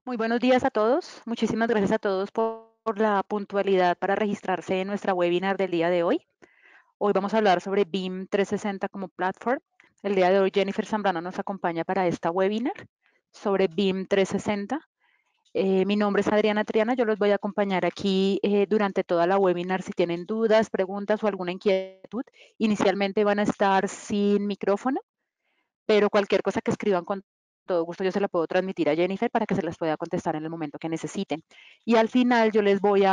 Muy buenos días a todos. Muchísimas gracias a todos por la puntualidad para registrarse en nuestra webinar del día de hoy. Hoy vamos a hablar sobre BIM 360 como platform. El día de hoy Jennifer Zambrano nos acompaña para esta webinar sobre BIM 360. Mi nombre es Adriana Triana, yo los voy a acompañar aquí durante toda la webinar. Si tienen dudas, preguntas o alguna inquietud, inicialmente van a estar sin micrófono, pero cualquier cosa que escriban con todo gusto yo se la puedo transmitir a Jennifer para que se las pueda contestar en el momento que necesiten. Y al final yo les voy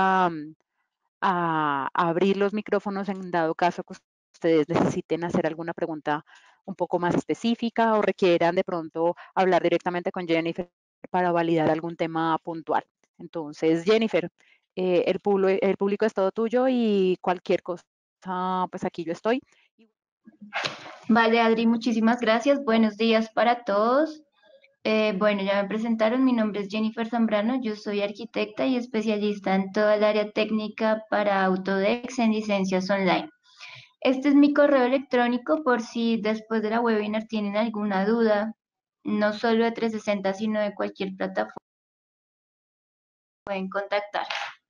a abrir los micrófonos en dado caso que ustedes necesiten hacer alguna pregunta un poco más específica o requieran de pronto hablar directamente con Jennifer para validar algún tema puntual. Entonces, Jennifer, el público es todo tuyo y cualquier cosa, pues aquí yo estoy. Vale, Adri, muchísimas gracias. Buenos días para todos. Bueno, ya me presentaron, mi nombre es Jennifer Zambrano, yo soy arquitecta y especialista en toda el área técnica para Autodesk en licencias online. Este es mi correo electrónico por si después de la webinar tienen alguna duda, no solo de 360, sino de cualquier plataforma, pueden contactar.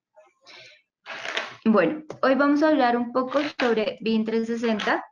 Bueno, hoy vamos a hablar un poco sobre BIM 360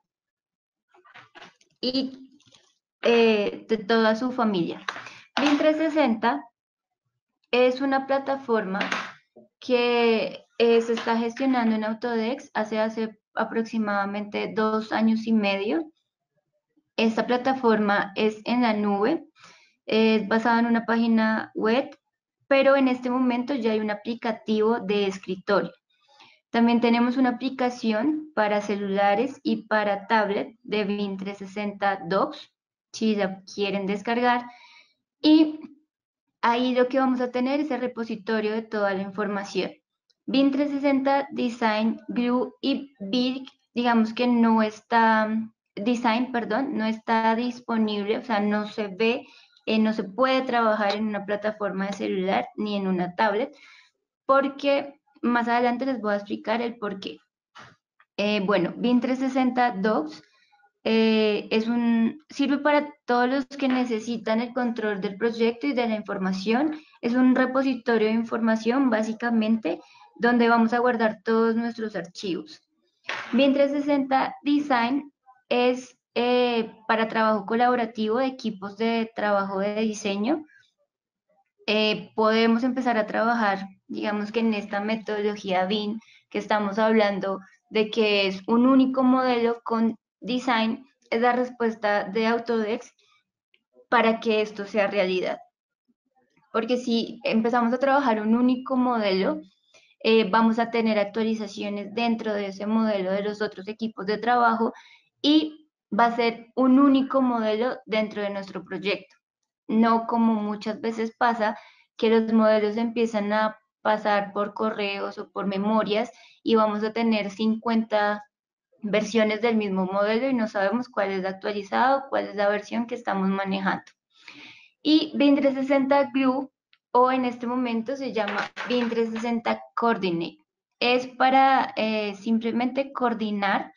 y de toda su familia. BIM 360 es una plataforma que se está gestionando en Autodesk hace aproximadamente 2 años y medio. Esta plataforma es en la nube, es basada en una página web, pero en este momento ya hay un aplicativo de escritorio. También tenemos una aplicación para celulares y para tablet de BIM 360 Docs, si la quieren descargar. Y ahí lo que vamos a tener es el repositorio de toda la información. BIM 360 Design, Glue y BIM, digamos que no está, Design, perdón, no está disponible, o sea, no se ve, no se puede trabajar en una plataforma de celular ni en una tablet, porque más adelante les voy a explicar el por qué. Bueno, BIM 360 Docs sirve para todos los que necesitan el control del proyecto y de la información. Es un repositorio de información, básicamente, donde vamos a guardar todos nuestros archivos. BIM 360 Design es para trabajo colaborativo de equipos de trabajo de diseño. Podemos empezar a trabajar, digamos que en esta metodología BIM que estamos hablando de que es un único modelo con design, es la respuesta de Autodesk para que esto sea realidad. Porque si empezamos a trabajar un único modelo, vamos a tener actualizaciones dentro de ese modelo de los otros equipos de trabajo y va a ser un único modelo dentro de nuestro proyecto. No como muchas veces pasa que los modelos empiezan a pasar por correos o por memorias y vamos a tener 50 versiones del mismo modelo y no sabemos cuál es la actualizada o cuál es la versión que estamos manejando. Y BIM 360 Glue, o en este momento se llama BIM 360 Coordinate, es para simplemente coordinar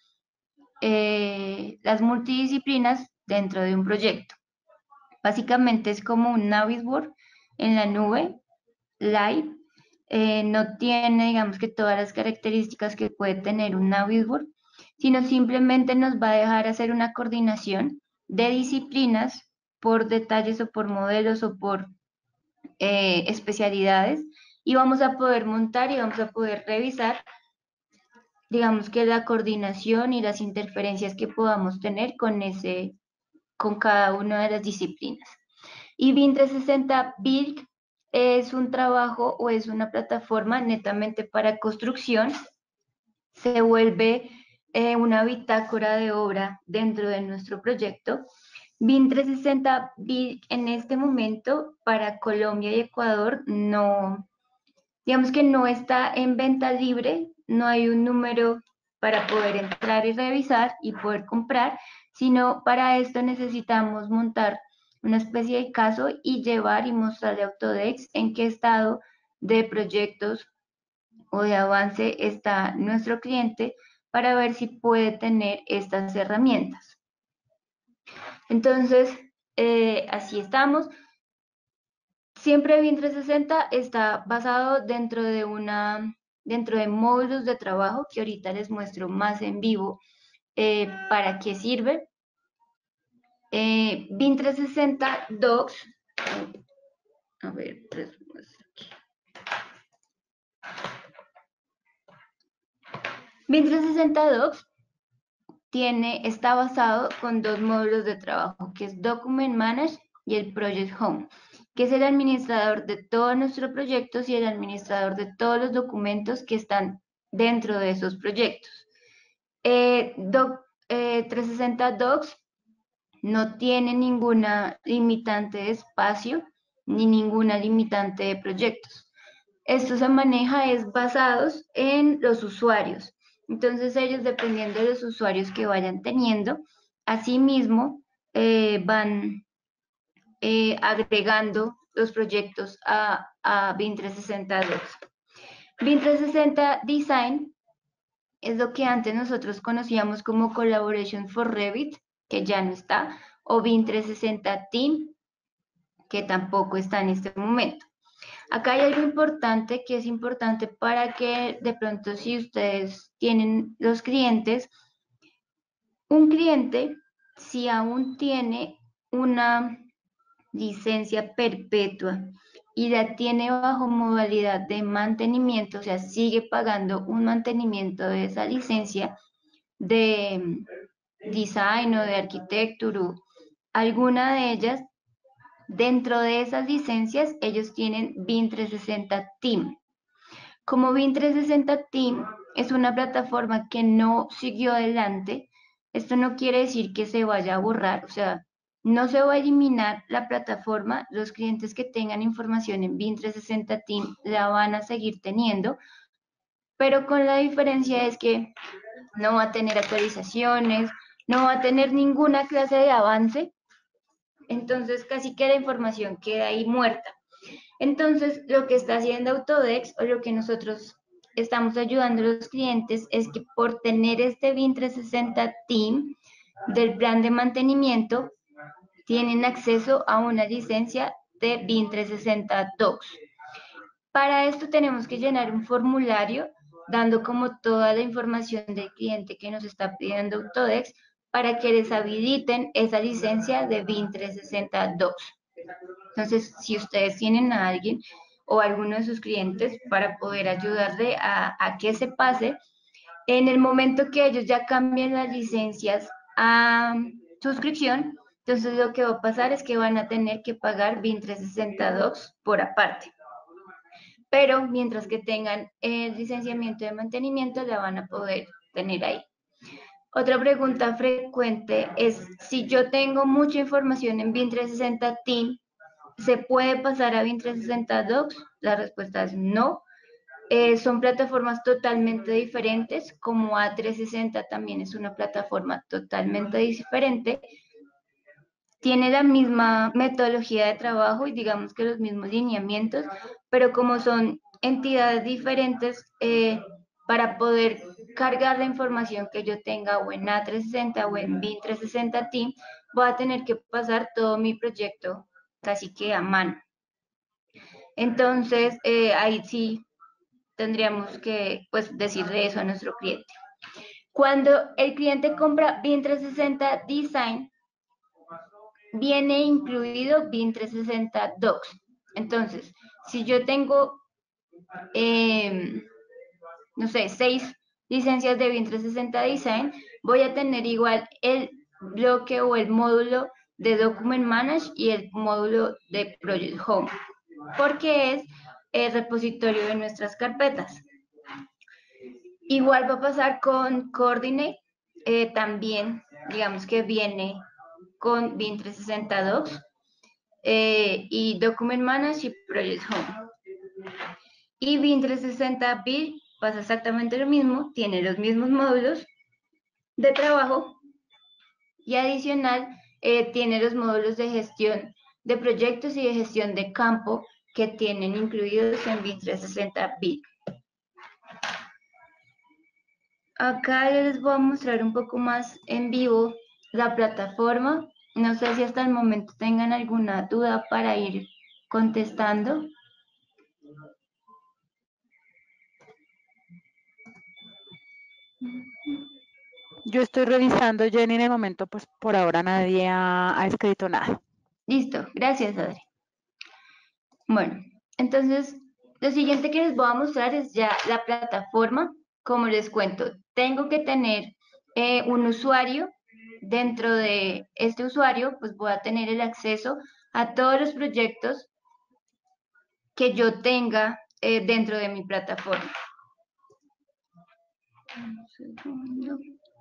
las multidisciplinas dentro de un proyecto. Básicamente es como un Navisworks en la nube, live. No tiene, digamos que todas las características que puede tener un Navisworks, sino simplemente nos va a dejar hacer una coordinación de disciplinas por detalles o por modelos o por especialidades y vamos a poder montar y vamos a poder revisar, digamos que la coordinación y las interferencias que podamos tener con cada una de las disciplinas. Y BIM 360 Build es un trabajo o es una plataforma netamente para construcción, se vuelve una bitácora de obra dentro de nuestro proyecto. BIM 360 Build en este momento para Colombia y Ecuador no, digamos que no está en venta libre, no hay un número para poder entrar y revisar y poder comprar, sino para esto necesitamos montar una especie de caso y llevar y mostrarle a Autodesk en qué estado de proyectos o de avance está nuestro cliente para ver si puede tener estas herramientas. Entonces, así estamos. Siempre BIM 360 está basado dentro de módulos de trabajo que ahorita les muestro más en vivo para qué sirve. BIM 360 Docs, a ver, les muestro aquí. BIM 360 Docs está basado con dos módulos de trabajo, que es Document Manage y el Project Home, que es el administrador de todos nuestros proyectos y el administrador de todos los documentos que están dentro de esos proyectos. 360 Docs no tiene ninguna limitante de espacio ni ninguna limitante de proyectos. Esto se maneja basados en los usuarios. Entonces ellos, dependiendo de los usuarios que vayan teniendo, asimismo van agregando los proyectos a BIM 360 Docs. BIM 360 Design es lo que antes nosotros conocíamos como Collaboration for Revit, que ya no está, o BIM 360 Team, que tampoco está en este momento. Acá hay algo importante que es importante para que de pronto, si ustedes tienen los clientes, un cliente, si aún tiene una licencia perpetua y la tiene bajo modalidad de mantenimiento, o sea, sigue pagando un mantenimiento de esa licencia de design o de architecture, alguna de ellas, dentro de esas licencias, ellos tienen BIM 360 Team. Como BIM 360 Team es una plataforma que no siguió adelante, esto no quiere decir que se vaya a borrar, o sea, no se va a eliminar la plataforma, los clientes que tengan información en BIM 360 Team la van a seguir teniendo, pero con la diferencia es que no va a tener actualizaciones, no va a tener ninguna clase de avance, entonces casi que la información queda ahí muerta. Entonces, lo que está haciendo Autodesk o lo que nosotros estamos ayudando a los clientes es que por tener este BIM 360 Team del plan de mantenimiento, tienen acceso a una licencia de BIM 360 Docs. Para esto tenemos que llenar un formulario dando como toda la información del cliente que nos está pidiendo Autodesk para que les habiliten esa licencia de BIM 360 Docs. Entonces, si ustedes tienen a alguien o a alguno de sus clientes para poder ayudarle a que se pase, en el momento que ellos ya cambien las licencias a suscripción, entonces lo que va a pasar es que van a tener que pagar BIM 360 Docs por aparte. Pero mientras que tengan el licenciamiento de mantenimiento, la van a poder tener ahí. Otra pregunta frecuente es, si yo tengo mucha información en BIM 360 Team, ¿se puede pasar a BIM 360 Docs? La respuesta es no. Son plataformas totalmente diferentes, como A360 también es una plataforma totalmente diferente. Tiene la misma metodología de trabajo y digamos que los mismos lineamientos, pero como son entidades diferentes, para poder cargar la información que yo tenga o en A360 o en BIM 360 Team, voy a tener que pasar todo mi proyecto casi que a mano. Entonces, ahí sí tendríamos que decirle eso a nuestro cliente. Cuando el cliente compra BIM 360 Design, viene incluido BIM 360 Docs. Entonces, si yo tengo, no sé, 6 licencias de BIM 360 Design, voy a tener igual el bloque o el módulo de Document Manage y el módulo de Project Home, porque es el repositorio de nuestras carpetas. Igual va a pasar con Coordinate, también digamos que viene con BIM 360 Docs y Document Manage y Project Home. Y BIM 360 Build pasa exactamente lo mismo, tiene los mismos módulos de trabajo y adicional tiene los módulos de gestión de proyectos y de gestión de campo que tienen incluidos en BIM 360 Build. Acá les voy a mostrar un poco más en vivo la plataforma. No sé si hasta el momento tengan alguna duda para ir contestando. Yo estoy revisando, Jenny, en el momento, pues por ahora nadie ha escrito nada. Listo, gracias, Adri. Bueno, entonces lo siguiente que les voy a mostrar es ya la plataforma. Como les cuento, tengo que tener un usuario. Dentro de este usuario, pues voy a tener el acceso a todos los proyectos que yo tenga dentro de mi plataforma. Un segundo.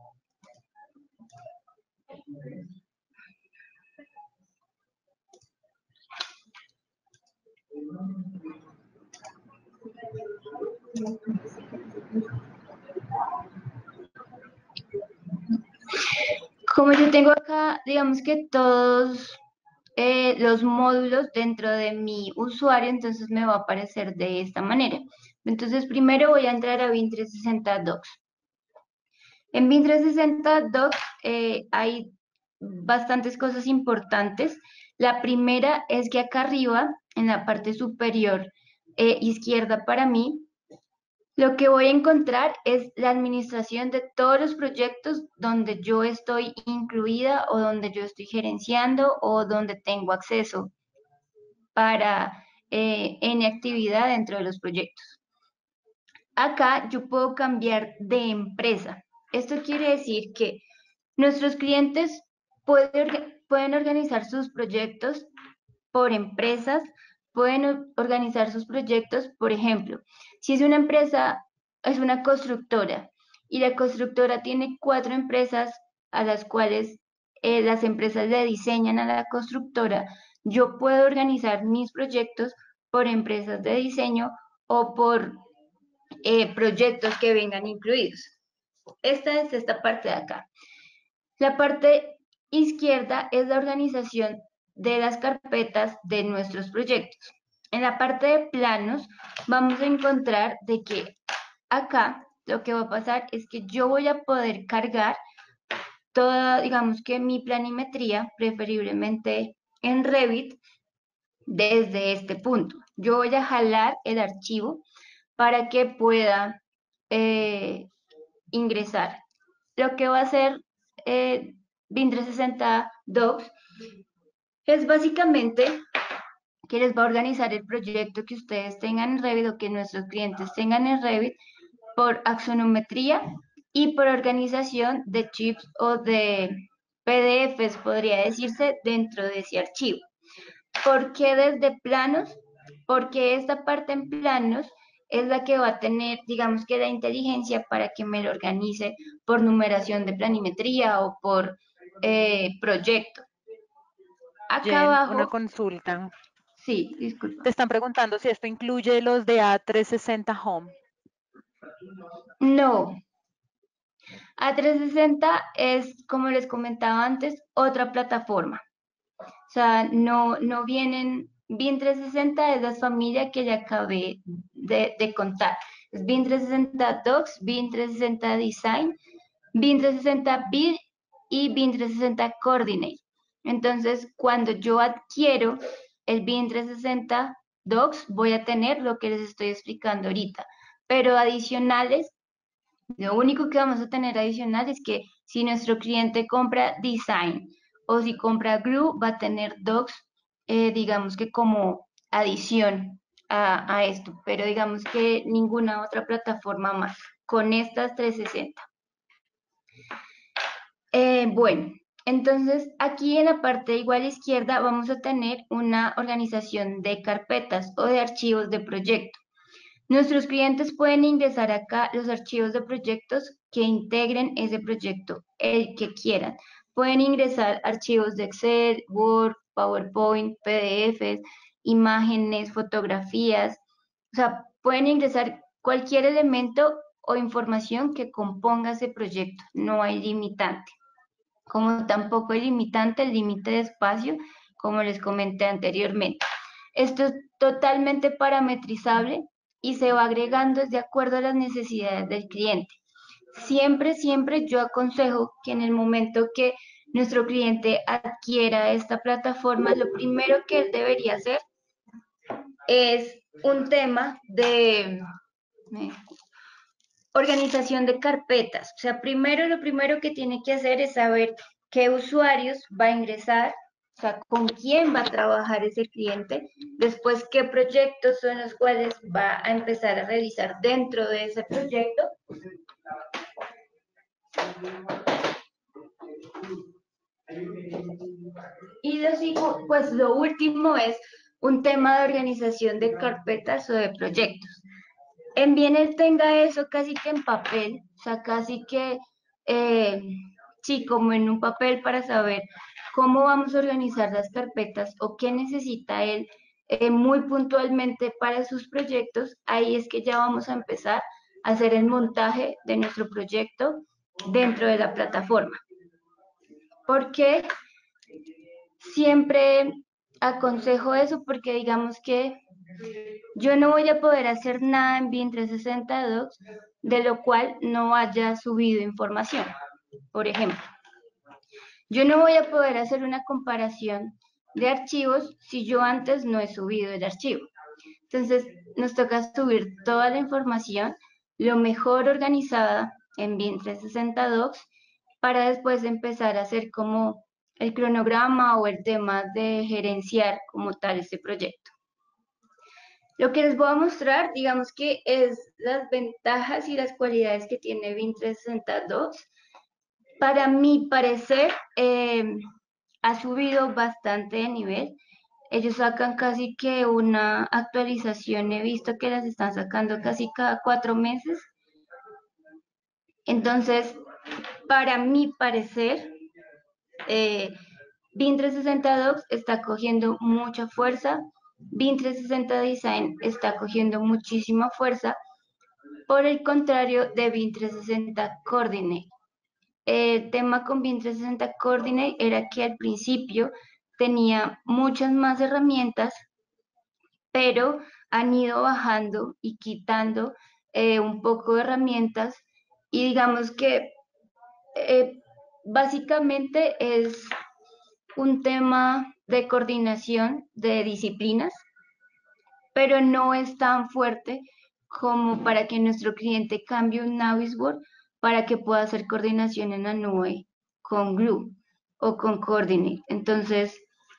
Como yo tengo acá, digamos que todos los módulos dentro de mi usuario, entonces me va a aparecer de esta manera. Entonces primero voy a entrar a BIM 360 Docs. En BIM 360 Docs hay bastantes cosas importantes. La primera es que acá arriba, en la parte superior izquierda para mí, lo que voy a encontrar es la administración de todos los proyectos donde yo estoy incluida o donde yo estoy gerenciando o donde tengo acceso para N actividad dentro de los proyectos. Acá yo puedo cambiar de empresa. Esto quiere decir que nuestros clientes pueden organizar sus proyectos por empresas, pueden organizar sus proyectos, por ejemplo, si es una empresa, es una constructora y la constructora tiene 4 empresas a las cuales las empresas le diseñan a la constructora, yo puedo organizar mis proyectos por empresas de diseño o por proyectos que vengan incluidos. Esta es esta parte de acá. La parte izquierda es la organización de las carpetas de nuestros proyectos. En la parte de planos vamos a encontrar de que acá lo que va a pasar es que yo voy a poder cargar toda, digamos que mi planimetría, preferiblemente en Revit, desde este punto. Yo voy a jalar el archivo para que pueda ingresar. Lo que va a hacer BIM 360 Docs es básicamente que les va a organizar el proyecto que ustedes tengan en Revit o que nuestros clientes tengan en Revit por axonometría y por organización de chips o de PDFs, podría decirse, dentro de ese archivo. ¿Por qué desde planos? Porque esta parte en planos es la que va a tener, digamos que la inteligencia para que me lo organice por numeración de planimetría o por proyecto. Acá Jen, una abajo, consulta. sí, disculpa. Te están preguntando si esto incluye los de A360 Home. No, A360 es, como les comentaba antes, otra plataforma. O sea, no vienen, BIM 360 es la familia que ya acabé de contar. Es BIM 360 Docs, BIM 360 Design, BIM 360 Build y BIM 360 Coordinate. Entonces, cuando yo adquiero el BIM 360 Docs, voy a tener lo que les estoy explicando ahorita. Pero adicionales, lo único que vamos a tener adicional es que si nuestro cliente compra Design o si compra Glue, va a tener Docs, digamos que como adición a esto, pero digamos que ninguna otra plataforma más con estas 360. Bueno, entonces aquí en la parte igual izquierda vamos a tener una organización de carpetas o de archivos de proyecto. Nuestros clientes pueden ingresar acá los archivos de proyectos que integren ese proyecto, el que quieran. Pueden ingresar archivos de Excel, Word, PowerPoint, PDFs, imágenes, fotografías. O sea, pueden ingresar cualquier elemento o información que componga ese proyecto. No hay limitante. Como tampoco hay limitante el límite de espacio, como les comenté anteriormente. Esto es totalmente parametrizable y se va agregando de acuerdo a las necesidades del cliente. Siempre yo aconsejo que en el momento que nuestro cliente adquiera esta plataforma, lo primero que él debería hacer es un tema de organización de carpetas. O sea, primero lo primero que tiene que hacer es saber qué usuarios va a ingresar, o sea, con quién va a trabajar ese cliente, después qué proyectos son los cuales va a empezar a realizar dentro de ese proyecto. Pues lo último es un tema de organización de carpetas o de proyectos. En bien él tenga eso casi que en papel, o sea, casi que, eh, sí, como en un papel para saber cómo vamos a organizar las carpetas o qué necesita él muy puntualmente para sus proyectos, ahí es que ya vamos a empezar a hacer el montaje de nuestro proyecto dentro de la plataforma. Porque siempre aconsejo eso porque digamos que yo no voy a poder hacer nada en BIM 360 Docs de lo cual no haya subido información. Por ejemplo, yo no voy a poder hacer una comparación de archivos si yo antes no he subido el archivo. Entonces, nos toca subir toda la información lo mejor organizada en BIM 360 Docs para después empezar a hacer como el cronograma o el tema de gerenciar como tal este proyecto. Lo que les voy a mostrar, digamos que es las ventajas y las cualidades que tiene BIM 360 Docs. Para mi parecer, ha subido bastante de nivel. Ellos sacan casi que una actualización, he visto que las están sacando casi cada 4 meses. Entonces, para mi parecer, BIM 360 Docs está cogiendo mucha fuerza. BIM 360 Design está cogiendo muchísima fuerza. Por el contrario de BIM 360 Coordinate. El tema con BIM 360 Coordinate era que al principio tenía muchas más herramientas, pero han ido bajando y quitando un poco de herramientas y digamos que básicamente es un tema de coordinación de disciplinas, pero no es tan fuerte como para que nuestro cliente cambie un Navisworks para que pueda hacer coordinación en la nube con Glue o con Coordinate. Entonces,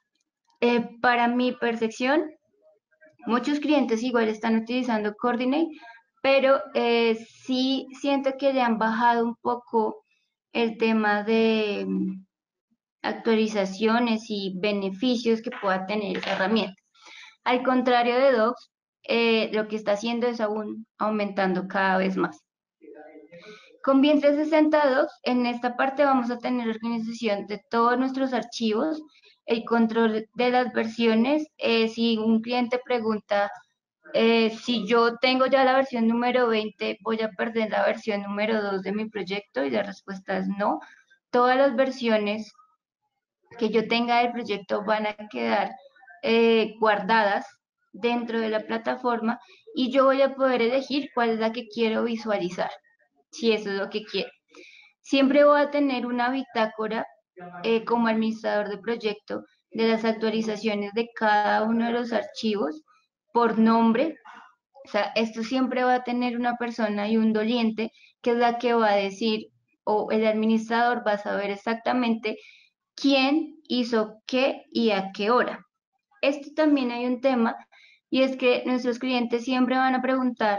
para mi percepción, muchos clientes igual están utilizando Coordinate, pero sí siento que le han bajado un poco el tema de actualizaciones y beneficios que pueda tener esa herramienta. Al contrario de Docs, lo que está haciendo es aún aumentando cada vez más. Con BIM 360 Docs, en esta parte vamos a tener organización de todos nuestros archivos, el control de las versiones. Si un cliente pregunta si yo tengo ya la versión número 20, voy a perder la versión número 2 de mi proyecto, y la respuesta es no. Todas las versiones que yo tenga del proyecto van a quedar guardadas dentro de la plataforma y yo voy a poder elegir cuál es la que quiero visualizar, si eso es lo que quiero. Siempre voy a tener una bitácora como administrador de proyecto de las actualizaciones de cada uno de los archivos por nombre. O sea, esto siempre va a tener una persona y un doliente que es la que va a decir, o el administrador va a saber exactamente quién hizo qué y a qué hora. Esto también hay un tema, y es que nuestros clientes siempre van a preguntar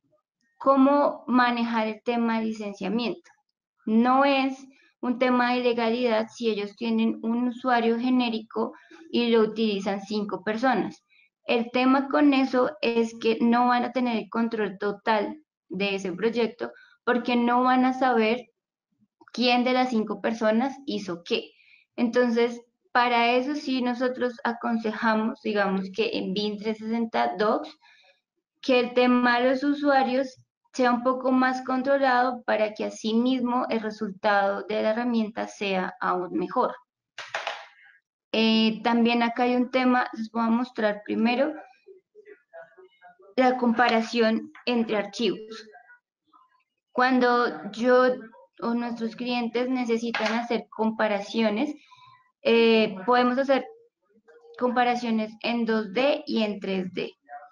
cómo manejar el tema de licenciamiento. No es un tema de ilegalidad si ellos tienen un usuario genérico y lo utilizan 5 personas. El tema con eso es que no van a tener el control total de ese proyecto porque no van a saber quién de las 5 personas hizo qué. Entonces, para eso sí nosotros aconsejamos, digamos que en BIM 360 Docs, que el tema de los usuarios sea un poco más controlado para que asimismo el resultado de la herramienta sea aún mejor. También acá hay un tema, les voy a mostrar primero la comparación entre archivos. Cuando yo o nuestros clientes necesitan hacer comparaciones, podemos hacer comparaciones en 2D y en 3D.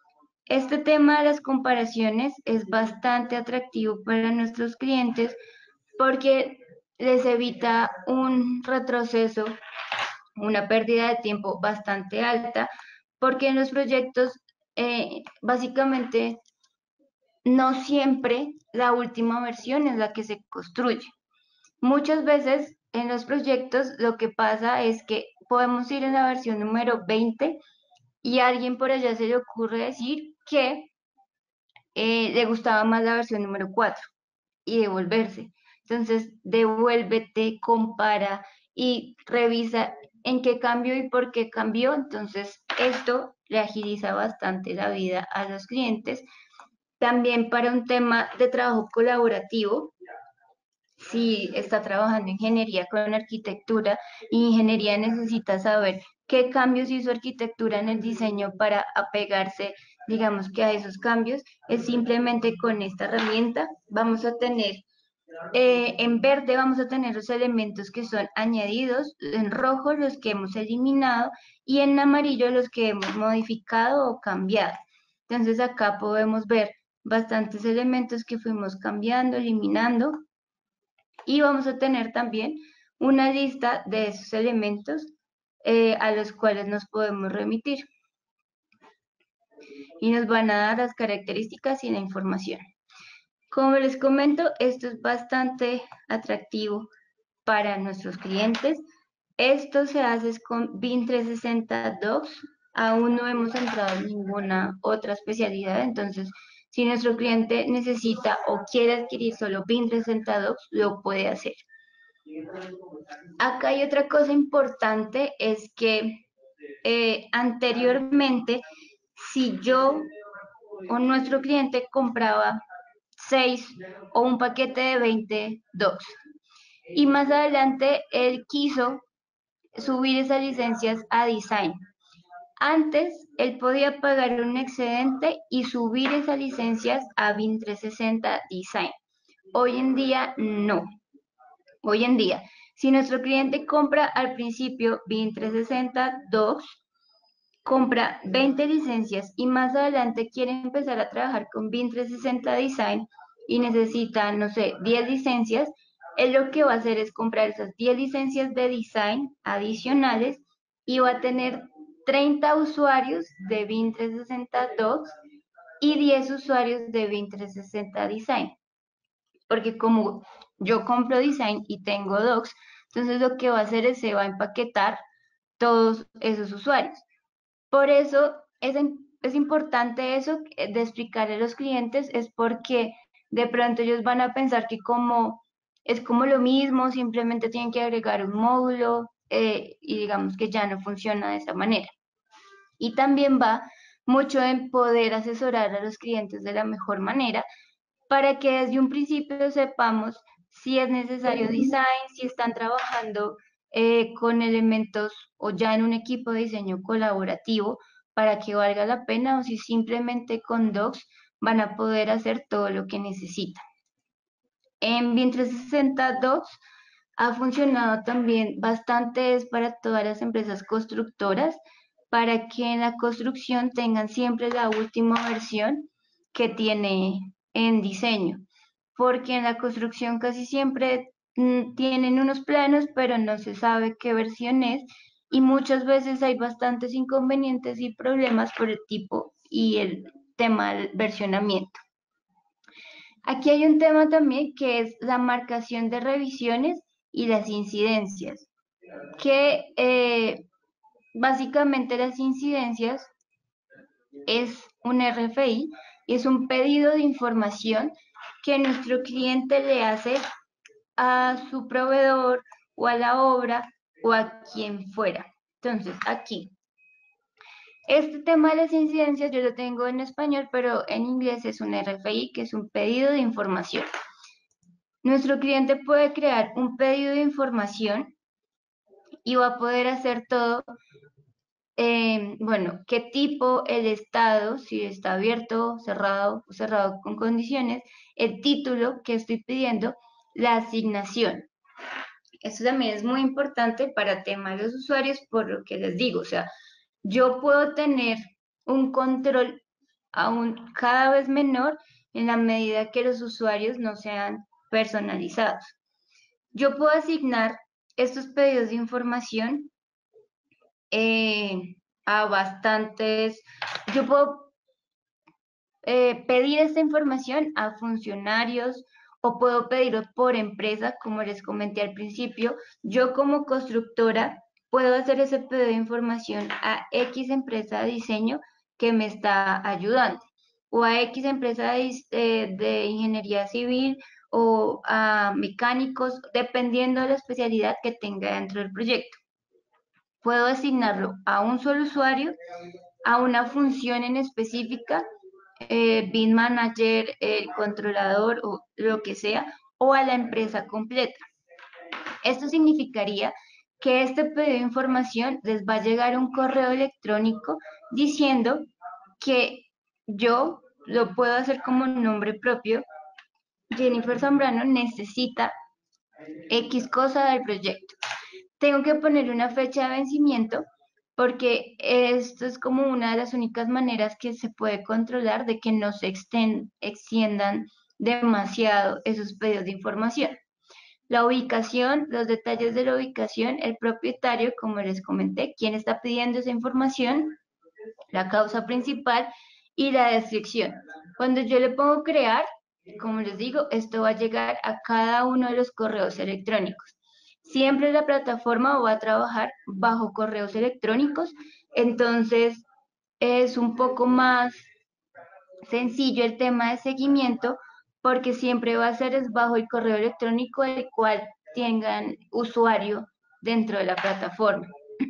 Este tema de las comparaciones es bastante atractivo para nuestros clientes porque les evita un retroceso, una pérdida de tiempo bastante alta, porque en los proyectos básicamente no siempre la última versión es la que se construye. Muchas veces en los proyectos lo que pasa es que podemos ir en la versión número 20 y a alguien por allá se le ocurre decir que le gustaba más la versión número 4 y devolverse. Entonces, devuélvete, compara y revisa en qué cambió y por qué cambió. Entonces, esto le agiliza bastante la vida a los clientes. También para un tema de trabajo colaborativo, si está trabajando ingeniería con arquitectura y ingeniería necesita saber qué cambios hizo arquitectura en el diseño para apegarse, digamos que a esos cambios, es simplemente con esta herramienta vamos a tener en verde vamos a tener los elementos que son añadidos, en rojo los que hemos eliminado y en amarillo los que hemos modificado o cambiado. Entonces acá podemos ver bastantes elementos que fuimos cambiando, eliminando y vamos a tener también una lista de esos elementos a los cuales nos podemos remitir y nos van a dar las características y la información. Como les comento, esto es bastante atractivo para nuestros clientes. Esto se hace con BIM 360 Docs. Aún no hemos entrado en ninguna otra especialidad, entonces si nuestro cliente necesita o quiere adquirir solo BIM 360 Docs, lo puede hacer. Acá hay otra cosa importante, es que anteriormente, si yo o nuestro cliente compraba 6 o un paquete de 20 docs y más adelante él quiso subir esas licencias a design. Antes él podía pagar un excedente y subir esas licencias a BIM 360 Design. Hoy en día no. Hoy en día, si nuestro cliente compra al principio BIM 360 Docs, compra 20 licencias y más adelante quiere empezar a trabajar con BIM 360 Design y necesita, no sé, 10 licencias, él lo que va a hacer es comprar esas 10 licencias de design adicionales y va a tener 30 usuarios de BIM 360 Docs y 10 usuarios de BIM 360 Design. Porque como yo compro design y tengo docs, entonces lo que va a hacer es se va a empaquetar todos esos usuarios. Por eso es importante eso de explicarle a los clientes, es porque de pronto ellos van a pensar que como es como lo mismo, simplemente tienen que agregar un módulo y digamos que ya no funciona de esa manera. Y también va mucho en poder asesorar a los clientes de la mejor manera para que desde un principio sepamos si es necesario design, si están trabajando con elementos o ya en un equipo de diseño colaborativo para que valga la pena o si simplemente con docs van a poder hacer todo lo que necesitan. En BIM 360 Docs ha funcionado también bastante es para todas las empresas constructoras, para que en la construcción tengan siempre la última versión que tiene en diseño, porque en la construcción casi siempre tienen unos planos, pero no se sabe qué versión es y muchas veces hay bastantes inconvenientes y problemas por el tipo y el tema del versionamiento. Aquí hay un tema también que es la marcación de revisiones y las incidencias, que básicamente las incidencias es un RFI y es un pedido de información que nuestro cliente le hace a su proveedor o a la obra o a quien fuera. Entonces, aquí, este tema de las incidencias yo lo tengo en español, pero en inglés es un RFI, que es un pedido de información. Nuestro cliente puede crear un pedido de información y va a poder hacer todo, bueno, qué tipo, el estado, si está abierto, cerrado o cerrado con condiciones, el título que estoy pidiendo, la asignación. Esto también es muy importante para temas de los usuarios, por lo que les digo, o sea, yo puedo tener un control aún cada vez menor en la medida que los usuarios no sean personalizados. Yo puedo asignar estos pedidos de información a bastantes, yo puedo pedir esta información a funcionarios o puedo pedirlo por empresa, como les comenté al principio. Yo como constructora puedo hacer ese pedido de información a X empresa de diseño que me está ayudando o a X empresa de ingeniería civil o a mecánicos, dependiendo de la especialidad que tenga dentro del proyecto. Puedo asignarlo a un solo usuario, a una función en específica, BIM Manager, el controlador o lo que sea, o a la empresa completa. Esto significaría que este pedido de información les va a llegar un correo electrónico diciendo que yo lo puedo hacer como nombre propio. Jennifer Zambrano necesita X cosa del proyecto. Tengo que poner una fecha de vencimiento porque esto es como una de las únicas maneras que se puede controlar de que no se extiendan demasiado esos pedidos de información. La ubicación, los detalles de la ubicación, el propietario, como les comenté, quién está pidiendo esa información, la causa principal y la descripción. Cuando yo le pongo crear, como les digo, esto va a llegar a cada uno de los correos electrónicos. Siempre la plataforma va a trabajar bajo correos electrónicos, entonces es un poco más sencillo el tema de seguimiento porque siempre va a ser bajo el correo electrónico el cual tengan usuario dentro de la plataforma.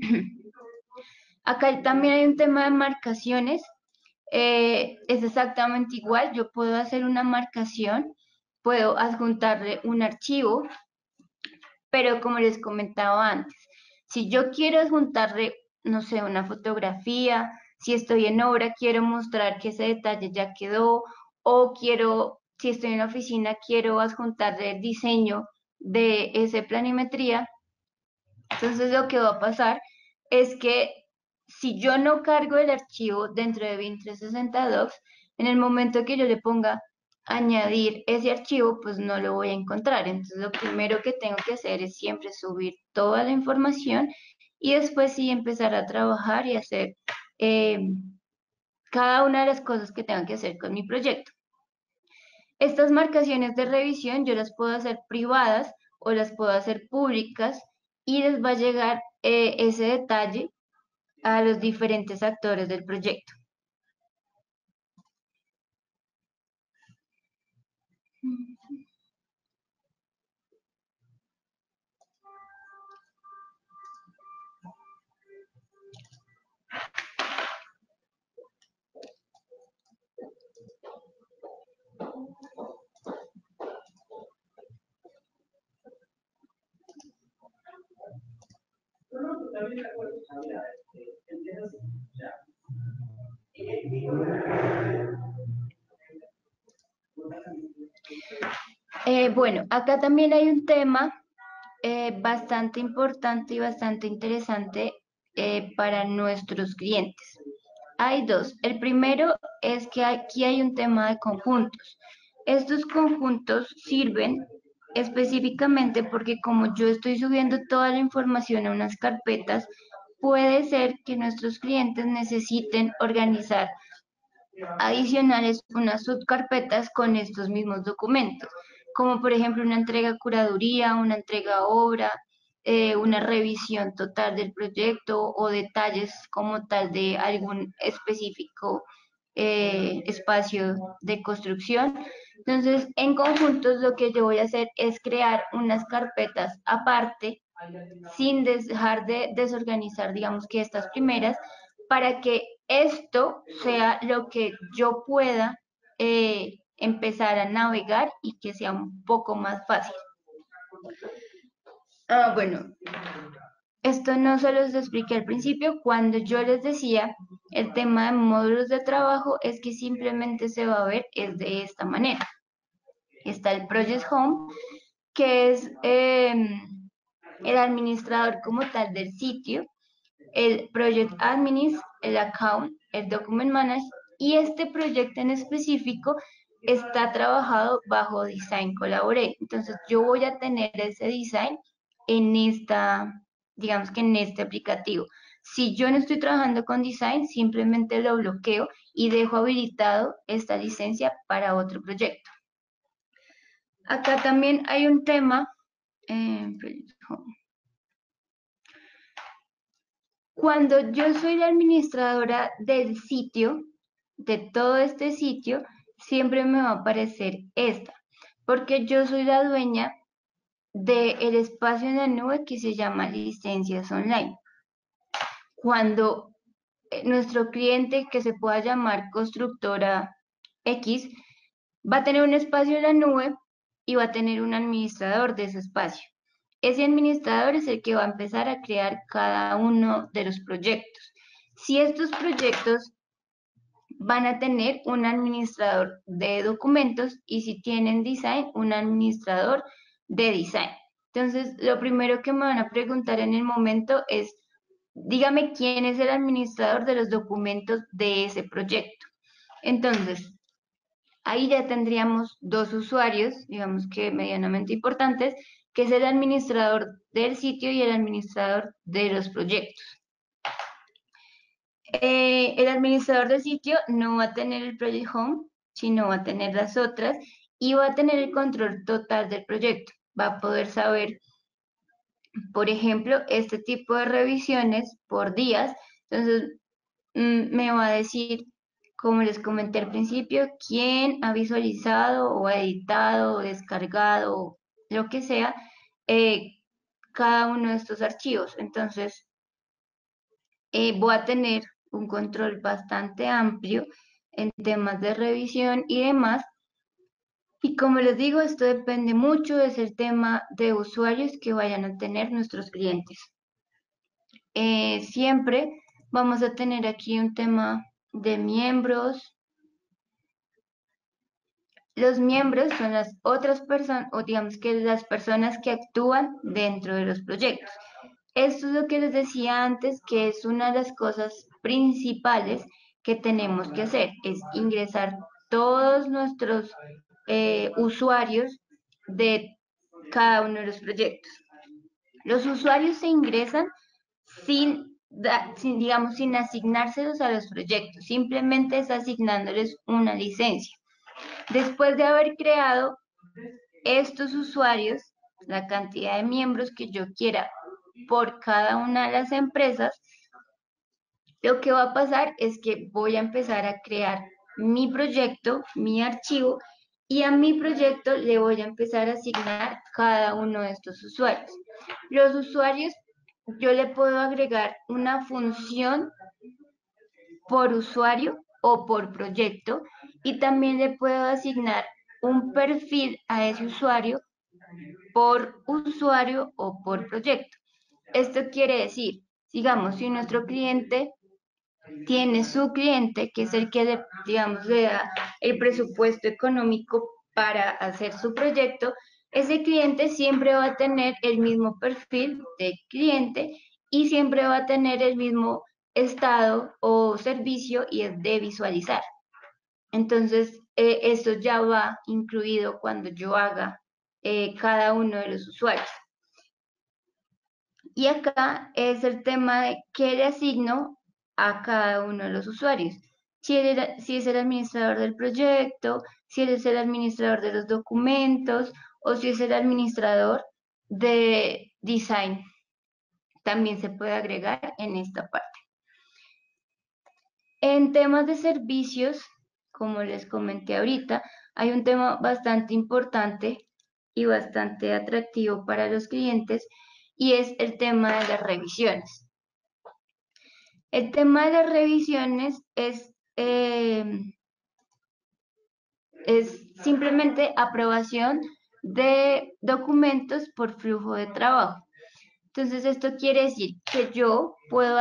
Acá también hay un tema de marcaciones. Es exactamente igual. Yo puedo hacer una marcación, puedo adjuntarle un archivo, pero como les comentaba antes, si yo quiero adjuntarle, no sé, una fotografía, si estoy en obra, quiero mostrar que ese detalle ya quedó, o quiero, si estoy en la oficina, quiero adjuntarle el diseño de esa planimetría. Entonces lo que va a pasar es que si yo no cargo el archivo dentro de BIM 360 Docs, en el momento que yo le ponga añadir ese archivo, pues no lo voy a encontrar. Entonces lo primero que tengo que hacer es siempre subir toda la información y después sí empezar a trabajar y hacer eh, cada una de las cosas que tengo que hacer con mi proyecto. Estas marcaciones de revisión yo las puedo hacer privadas o las puedo hacer públicas y les va a llegar ese detalle a los diferentes actores del proyecto. Bueno, acá también hay un tema bastante importante y bastante interesante para nuestros clientes. Hay dos. El primero es que aquí hay un tema de conjuntos. Estos conjuntos sirven específicamente porque como yo estoy subiendo toda la información a unas carpetas, puede ser que nuestros clientes necesiten organizar adicionales unas subcarpetas con estos mismos documentos, como por ejemplo una entrega curaduría, una entrega obra, una revisión total del proyecto o detalles como tal de algún específico espacio de construcción. Entonces, en conjuntos lo que yo voy a hacer es crear unas carpetas aparte sin dejar de desorganizar, digamos que estas primeras, para que esto sea lo que yo pueda empezar a navegar y que sea un poco más fácil. Bueno, esto no se los expliqué al principio, cuando yo les decía el tema de módulos de trabajo es que simplemente se va a ver es de esta manera. Está el Project Home, que es el administrador como tal del sitio, el Project Admin, el Account, el Document Manager y este proyecto en específico está trabajado bajo Design Collaborate. Entonces yo voy a tener ese design en digamos que en este aplicativo. Si yo no estoy trabajando con design, simplemente lo bloqueo y dejo habilitado esta licencia para otro proyecto. Acá también hay un tema. Cuando yo soy la administradora del sitio, de todo este sitio, siempre me va a aparecer esta, porque yo soy la dueña del espacio en la nube que se llama licencias online. Cuando nuestro cliente, que se pueda llamar constructora X, va a tener un espacio en la nube y va a tener un administrador de ese espacio. Ese administrador es el que va a empezar a crear cada uno de los proyectos. Si estos proyectos van a tener un administrador de documentos y si tienen design, un administrador de design. Entonces, lo primero que me van a preguntar en el momento es, dígame quién es el administrador de los documentos de ese proyecto. Entonces, ahí ya tendríamos dos usuarios, digamos que medianamente importantes, que es el administrador del sitio y el administrador de los proyectos. El administrador del sitio no va a tener el Project Home, sino va a tener las otras y va a tener el control total del proyecto. Va a poder saber, por ejemplo, este tipo de revisiones por días. Entonces, me va a decir, como les comenté al principio, quién ha visualizado o editado o descargado, lo que sea, cada uno de estos archivos. Entonces, voy a tener un control bastante amplio en temas de revisión y demás. Y como les digo, esto depende mucho del tema de usuarios que vayan a tener nuestros clientes. Siempre vamos a tener aquí un tema de miembros. Los miembros son las otras personas, o digamos que las personas que actúan dentro de los proyectos. Esto es lo que les decía antes, que es una de las cosas principales que tenemos que hacer, es ingresar todos nuestros usuarios de cada uno de los proyectos. Los usuarios se ingresan digamos, sin asignárselos a los proyectos, simplemente es asignándoles una licencia. Después de haber creado estos usuarios, la cantidad de miembros que yo quiera por cada una de las empresas, lo que va a pasar es que voy a empezar a crear mi proyecto, mi archivo, y a mi proyecto le voy a empezar a asignar cada uno de estos usuarios. Los usuarios, yo le puedo agregar una función por usuario o por proyecto y también le puedo asignar un perfil a ese usuario por usuario o por proyecto. Esto quiere decir, digamos, si nuestro cliente tiene su cliente, que es el que, digamos, le da el presupuesto económico para hacer su proyecto, ese cliente siempre va a tener el mismo perfil de cliente y siempre va a tener el mismo estado o servicio y es de visualizar. Entonces, esto ya va incluido cuando yo haga cada uno de los usuarios. Y acá es el tema de qué le asigno a cada uno de los usuarios. Si es el administrador del proyecto, si él es el administrador de los documentos o si es el administrador de design. También se puede agregar en esta parte. En temas de servicios, como les comenté ahorita, hay un tema bastante importante y bastante atractivo para los clientes y es el tema de las revisiones. El tema de las revisiones es simplemente aprobación de documentos por flujo de trabajo. Entonces, esto quiere decir que yo puedo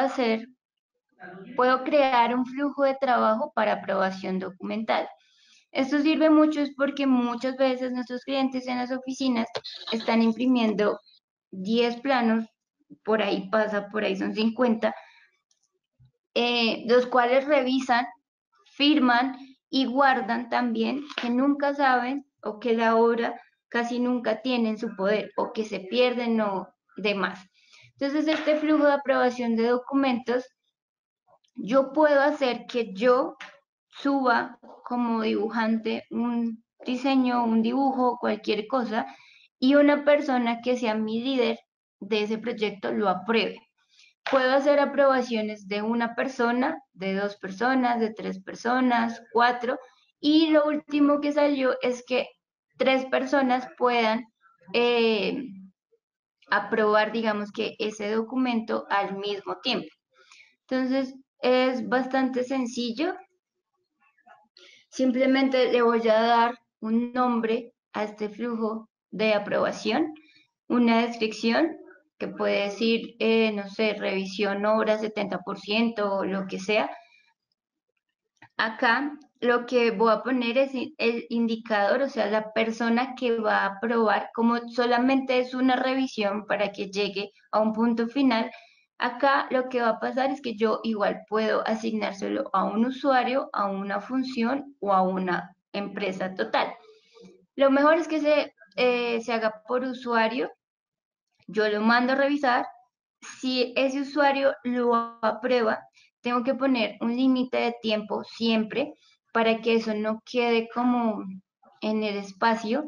crear un flujo de trabajo para aprobación documental. Esto sirve mucho porque muchas veces nuestros clientes en las oficinas están imprimiendo 10 planos, por ahí pasa, por ahí son 50, los cuales revisan, firman y guardan también, que nunca saben o que la obra casi nunca tiene en su poder o que se pierden o demás. Entonces, este flujo de aprobación de documentos, yo puedo hacer que yo suba como dibujante un diseño, un dibujo, cualquier cosa, y una persona que sea mi líder de ese proyecto lo apruebe. Puedo hacer aprobaciones de una persona, de 2 personas, de 3 personas, 4, y lo último que salió es que 3 personas puedan aprobar, digamos que ese documento al mismo tiempo. Entonces, es bastante sencillo. Simplemente le voy a dar un nombre a este flujo de aprobación, una descripción que puede decir, no sé, revisión obra 70% o lo que sea. Acá lo que voy a poner es el indicador, o sea, la persona que va a aprobar, como solamente es una revisión para que llegue a un punto final. Acá lo que va a pasar es que yo igual puedo asignárselo a un usuario, a una función o a una empresa total. Lo mejor es que se haga por usuario. Yo lo mando a revisar. Si ese usuario lo aprueba, tengo que poner un límite de tiempo siempre para que eso no quede como en el espacio.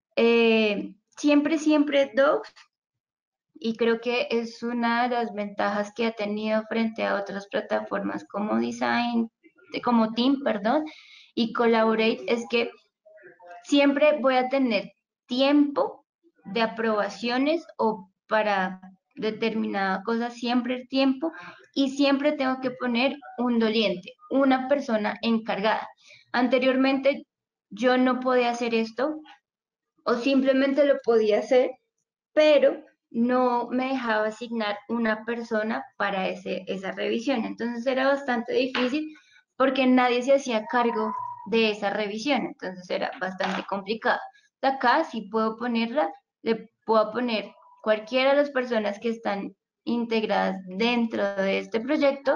Siempre Docs, y creo que es una de las ventajas que ha tenido frente a otras plataformas como como Team, perdón, y Collaborate, es que siempre voy a tener tiempo de aprobaciones o para determinada cosa, siempre el tiempo, y siempre tengo que poner un doliente, una persona encargada. Anteriormente yo no podía hacer esto o simplemente lo podía hacer, pero no me dejaba asignar una persona para esa revisión. Entonces era bastante difícil porque nadie se hacía cargo de esa revisión, entonces era bastante complicado. De acá sí puedo ponerla, le puedo poner cualquiera de las personas que están integradas dentro de este proyecto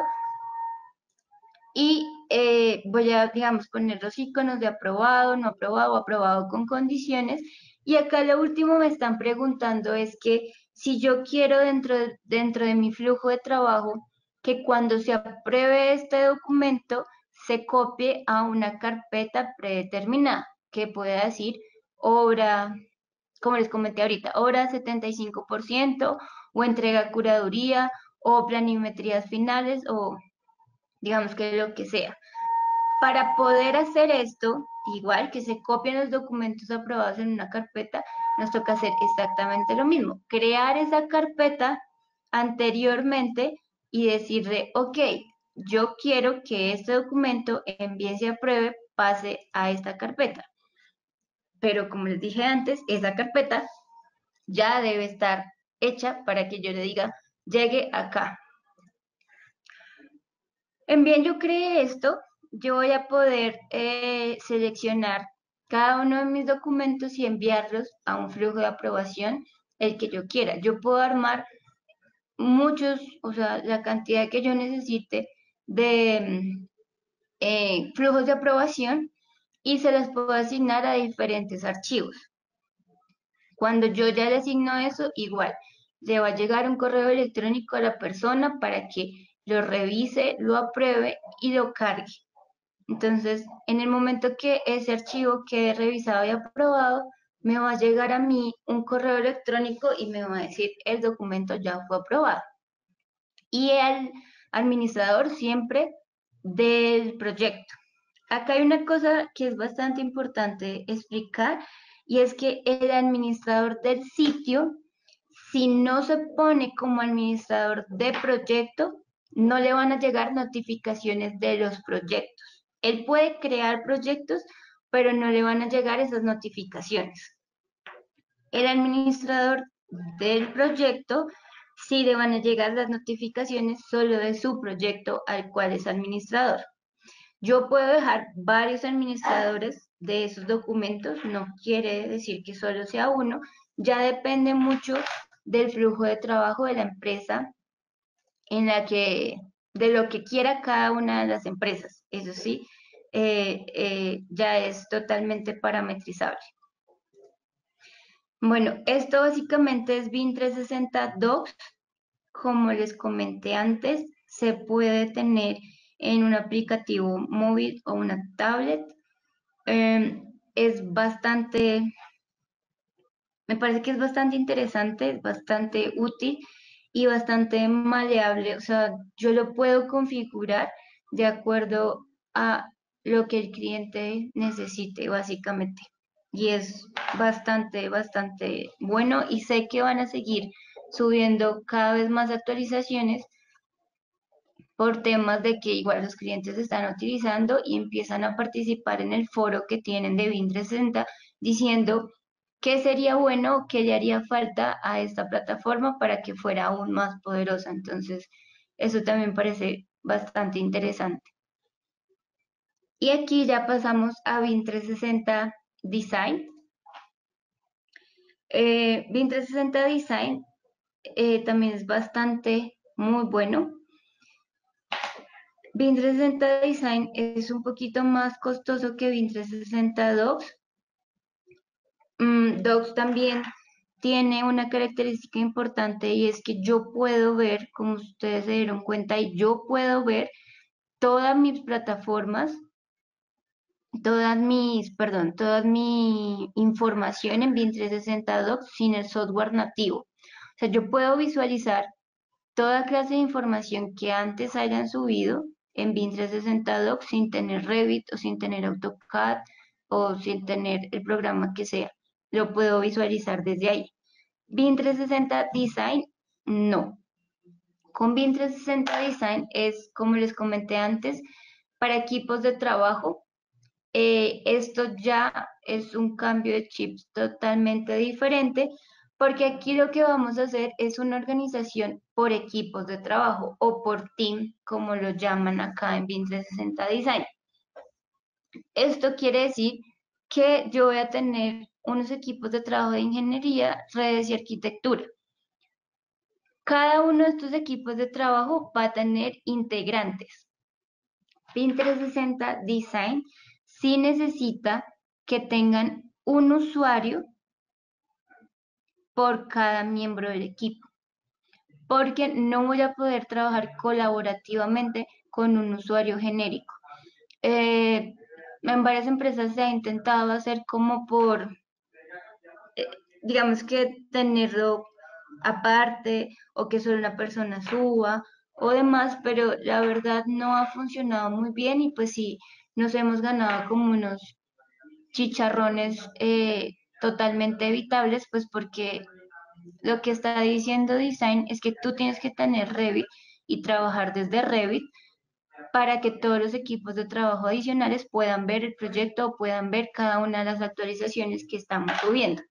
y voy a, digamos, poner los iconos de aprobado, no aprobado, aprobado con condiciones. Y acá lo último me están preguntando es que si yo quiero dentro de mi flujo de trabajo que cuando se apruebe este documento se copie a una carpeta predeterminada, que pueda decir obra, como les comenté ahorita, obra 75% o entrega curaduría o planimetrías finales o digamos que lo que sea. Para poder hacer esto, igual que se copien los documentos aprobados en una carpeta, nos toca hacer exactamente lo mismo, crear esa carpeta anteriormente y decirle, ok, yo quiero que este documento en bien se apruebe, pase a esta carpeta. Pero como les dije antes, esa carpeta ya debe estar hecha para que yo le diga, llegue acá. En bien yo creé esto, yo voy a poder seleccionar cada uno de mis documentos y enviarlos a un flujo de aprobación, el que yo quiera. Yo puedo armar muchos, o sea, la cantidad que yo necesite de flujos de aprobación y se las puedo asignar a diferentes archivos. Cuando yo ya le asigno eso, igual, le va a llegar un correo electrónico a la persona para que lo revise, lo apruebe y lo cargue. Entonces, en el momento que ese archivo quede revisado y aprobado, me va a llegar a mí un correo electrónico y me va a decir el documento ya fue aprobado. Y el administrador siempre del proyecto. Acá hay una cosa que es bastante importante explicar y es que el administrador del sitio, si no se pone como administrador de proyecto, no le van a llegar notificaciones de los proyectos. Él puede crear proyectos, pero no le van a llegar esas notificaciones. El administrador del proyecto sí le van a llegar las notificaciones solo de su proyecto al cual es administrador. Yo puedo dejar varios administradores de esos documentos, no quiere decir que solo sea uno, ya depende mucho del flujo de trabajo de la empresa de lo que quiera cada una de las empresas. Eso sí, ya es totalmente parametrizable. Bueno, esto básicamente es BIM 360 Docs. Como les comenté antes, se puede tener en un aplicativo móvil o una tablet. Es bastante, me parece que es bastante interesante, es bastante útil y bastante maleable. O sea, yo lo puedo configurar de acuerdo a lo que el cliente necesite, básicamente. Y es bastante bueno y sé que van a seguir subiendo cada vez más actualizaciones por temas de que igual los clientes están utilizando y empiezan a participar en el foro que tienen de BIM 360 diciendo qué sería bueno o qué le haría falta a esta plataforma para que fuera aún más poderosa. Entonces, eso también parece bastante interesante. Y aquí ya pasamos a BIM 360 Design. BIM 360 Design también es bastante muy bueno. BIM 360 Design es un poquito más costoso que BIM 360 Docs. Docs también tiene una característica importante y es que yo puedo ver, como ustedes se dieron cuenta, y yo puedo ver todas mis plataformas, toda mi información en BIM 360 Docs sin el software nativo. O sea, yo puedo visualizar toda clase de información que antes hayan subido en BIM 360 Docs sin tener Revit o sin tener AutoCAD o sin tener el programa que sea. Lo puedo visualizar desde ahí. BIM 360 Design, no. Con BIM 360 Design es, como les comenté antes, para equipos de trabajo. Esto ya es un cambio de chips totalmente diferente porque aquí lo que vamos a hacer es una organización por equipos de trabajo o por team, como lo llaman acá en BIM 360 Design. Esto quiere decir que yo voy a tener unos equipos de trabajo de ingeniería, redes y arquitectura. Cada uno de estos equipos de trabajo va a tener integrantes. BIM 360 Design sí necesita que tengan un usuario por cada miembro del equipo, porque no voy a poder trabajar colaborativamente con un usuario genérico. En varias empresas se ha intentado hacer como eh, digamos que tenerlo aparte o que solo una persona suba o demás, pero la verdad no ha funcionado muy bien y pues sí, nos hemos ganado como unos chicharrones totalmente evitables, pues porque lo que está diciendo Design es que tú tienes que tener Revit y trabajar desde Revit para que todos los equipos de trabajo adicionales puedan ver el proyecto o puedan ver cada una de las actualizaciones que estamos subiendo.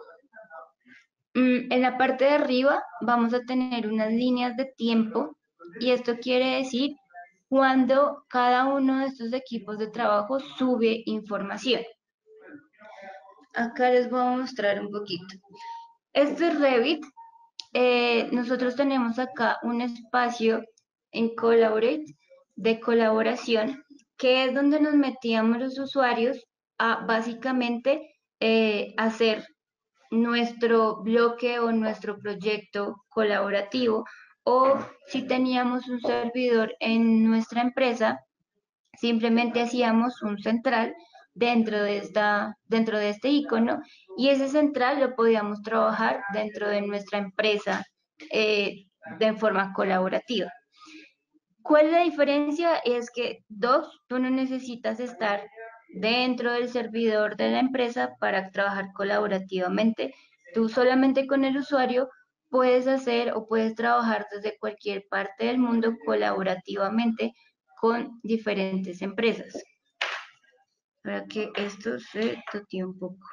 En la parte de arriba vamos a tener unas líneas de tiempo y esto quiere decir cuando cada uno de estos equipos de trabajo sube información. Acá les voy a mostrar un poquito. Este es Revit. Nosotros tenemos acá un espacio en Collaborate de colaboración, que es donde nos metíamos los usuarios a básicamente hacer nuestro bloque o nuestro proyecto colaborativo, o si teníamos un servidor en nuestra empresa, simplemente hacíamos un central dentro de este icono y ese central lo podíamos trabajar dentro de nuestra empresa de forma colaborativa. ¿Cuál es la diferencia? Es que dos, tú no necesitas estar dentro del servidor de la empresa para trabajar colaborativamente. Tú solamente con el usuario puedes hacer o puedes trabajar desde cualquier parte del mundo colaborativamente con diferentes empresas. Para que esto se totee un poco.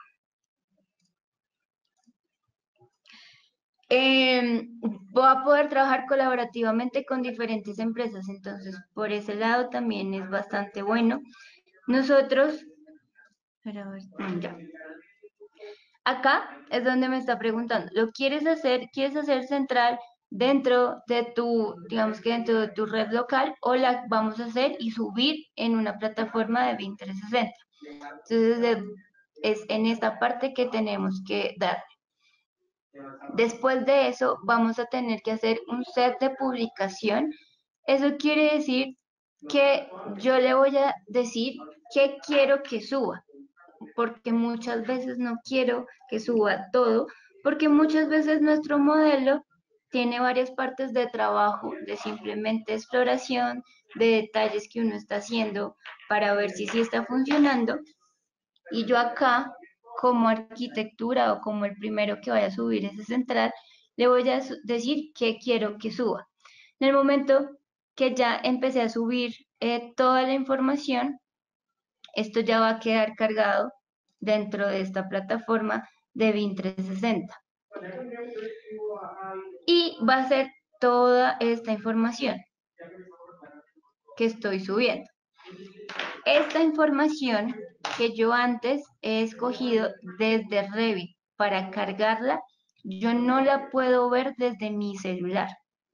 Voy a poder trabajar colaborativamente con diferentes empresas, entonces por ese lado también es bastante bueno. Nosotros, pero a ver, ya. Acá es donde me está preguntando, ¿lo quieres hacer? ¿Quieres hacer central dentro de tu, digamos que dentro de tu red local, o la vamos a hacer y subir en una plataforma de BIM 360. Entonces, es en esta parte que tenemos que dar. Después de eso, vamos a tener que hacer un set de publicación. Eso quiere decir que yo le voy a decir qué quiero que suba, porque muchas veces no quiero que suba todo, porque muchas veces nuestro modelo tiene varias partes de trabajo, de simplemente exploración, de detalles que uno está haciendo para ver si sí está funcionando. Y yo acá, como arquitectura o como el primero que vaya a subir ese central, le voy a decir qué quiero que suba. En el momento que ya empecé a subir toda la información, esto ya va a quedar cargado dentro de esta plataforma de BIM 360. Y va a ser toda esta información que estoy subiendo. Esta información que yo antes he escogido desde Revit para cargarla, yo no la puedo ver desde mi celular.